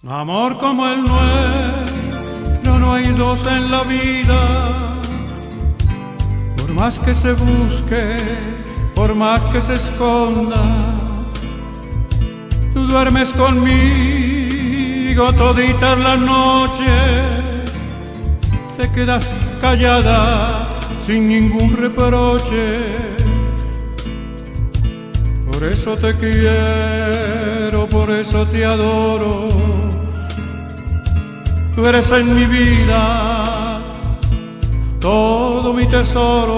Amor como el nuestro no hay dos en la vida. Por más que se busque, por más que se esconda, tú duermes conmigo todita la noche. Te quedas callada sin ningún reproche. Por eso te quiero, por eso te adoro. Tú eres en mi vida todo mi tesoro.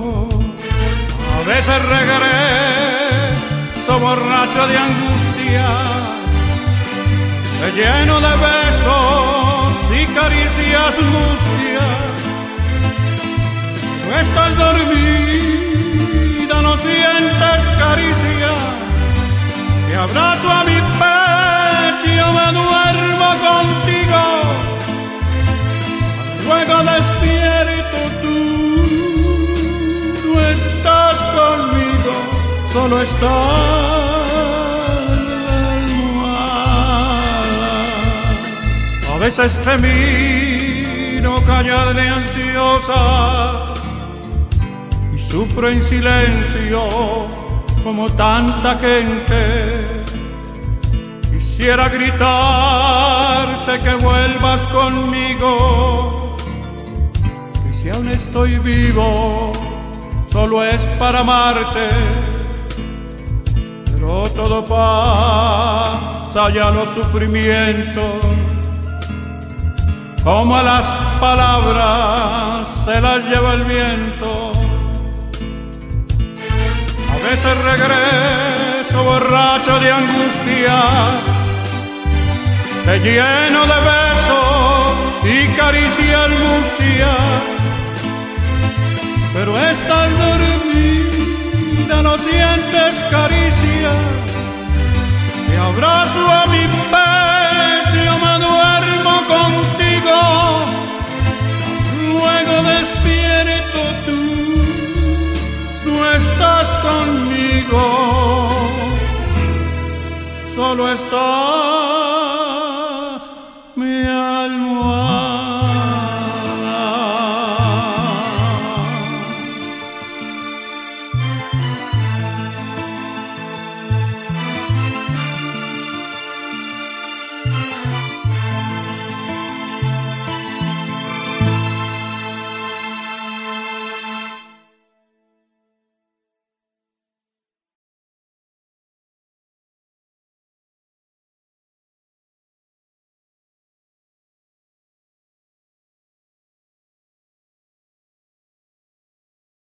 A veces regreso borracho de angustia, te lleno de besos y caricias mustias. No estás dormida, no sientes caricia. Te abrazo a mi pecho, me duermo contigo. Luego despierto, tú no estás conmigo, solo estás la almohada. A veces te miro callada y ansiosa y sufro en silencio como tanta gente. Quisiera gritarte que vuelvas conmigo, que si aún estoy vivo solo es para amarte. Pero todo pasa, ya los sufrimientos, como a las palabras se las lleva el viento. A veces regreso borracho de angustia, te lleno de besos y caricias mustias. Pero estás dormida, no sientes caricia. Te abrazo a mi pecho, me duermo contigo. Luego despierto, tú no estás conmigo, solo estás